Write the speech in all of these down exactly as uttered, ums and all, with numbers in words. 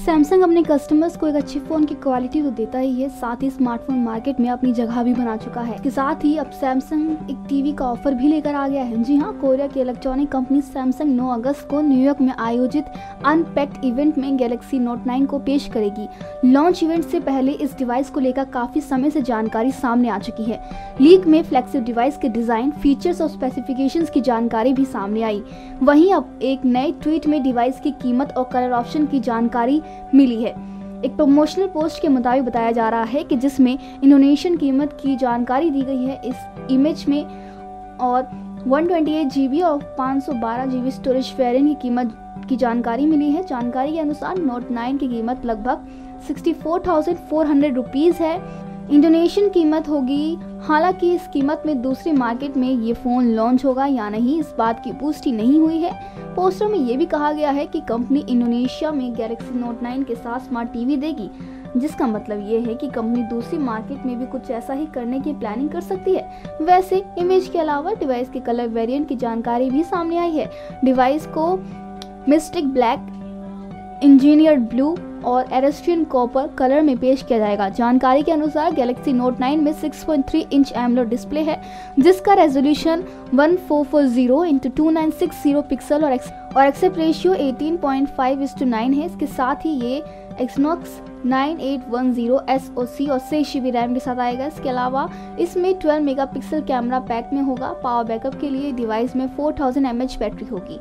Samsung अपने customers को एक अच्छे फोन की क्वालिटी तो देता ही है, साथ ही स्मार्टफोन मार्केट में अपनी जगह भी बना चुका है। इसके साथ ही अब सैमसंग एक टीवी का ऑफर भी लेकर आ गया है। जी हाँ, कोरिया की इलेक्ट्रॉनिक कंपनी सैमसंग नौ अगस्त को न्यूयॉर्क में आयोजित अनपैक्ड इवेंट में गैलेक्सी नोट नाइन को पेश करेगी। लॉन्च इवेंट से पहले इस डिवाइस को लेकर काफी समय से जानकारी सामने आ चुकी है। लीक में फ्लैगशिप डिवाइस के डिजाइन, फीचर्स और स्पेसिफिकेशंस की जानकारी भी सामने आई। वहीं अब एक नए ट्वीट में डिवाइस की कीमत और कलर ऑप्शन की जानकारी मिली है। एक प्रमोशनल पोस्ट के मुताबिक बताया जा रहा है कि जिसमें इंडोनेशियन कीमत की जानकारी दी गई है इस इमेज में, और एक सौ अट्ठाईस जीबी और पाँच सौ बारह जीबी स्टोरेज वेरिएंट की कीमत की जानकारी मिली है। जानकारी के अनुसार नोट नाइन की कीमत लगभग चौंसठ हज़ार चार सौ रुपीस है। इंडोनेशियन कीमत होगी। हालांकि इस कीमत में दूसरे मार्केट में ये फोन लॉन्च होगा या नहीं, इस बात की पुष्टि नहीं हुई है। पोस्टर में ये भी कहा गया है कि कंपनी इंडोनेशिया में गैलेक्सी नोट नाइन के साथ स्मार्ट टीवी देगी, जिसका मतलब ये है कि कंपनी दूसरी मार्केट में भी कुछ ऐसा ही करने की प्लानिंग कर सकती है। वैसे इमेज के अलावा डिवाइस के कलर वेरिएंट की जानकारी भी सामने आई है। डिवाइस को मिस्टिक ब्लैक, इंजीनियर्ड ब्लू और एरेस्ट्रियन कॉपर कलर में पेश किया जाएगा। जानकारी के अनुसार गैलेक्सी नोट नाइन में छह पॉइंट तीन इंच एमोलेड डिस्प्ले है, जिसका रेजोल्यूशन चौदह सौ चालीस इंटू उनतीस सौ साठ पिक्सल और और एक्सेप्ट रेशियो अठारह पॉइंट पाँच इस टू नाइन है। इसके साथ ही ये Exynos nine eight one zero S O C और सिक्स जी बी रैम के साथ आएगा। इसके अलावा इसमें बारह मेगापिक्सल कैमरा पैक में होगा। पावर बैकअप के लिए डिवाइस में चार हज़ार एम एच बैटरी होगी।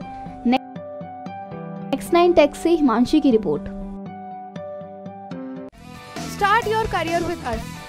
एक्स नाइन टेक से हिमांशी की report. Start your career with us.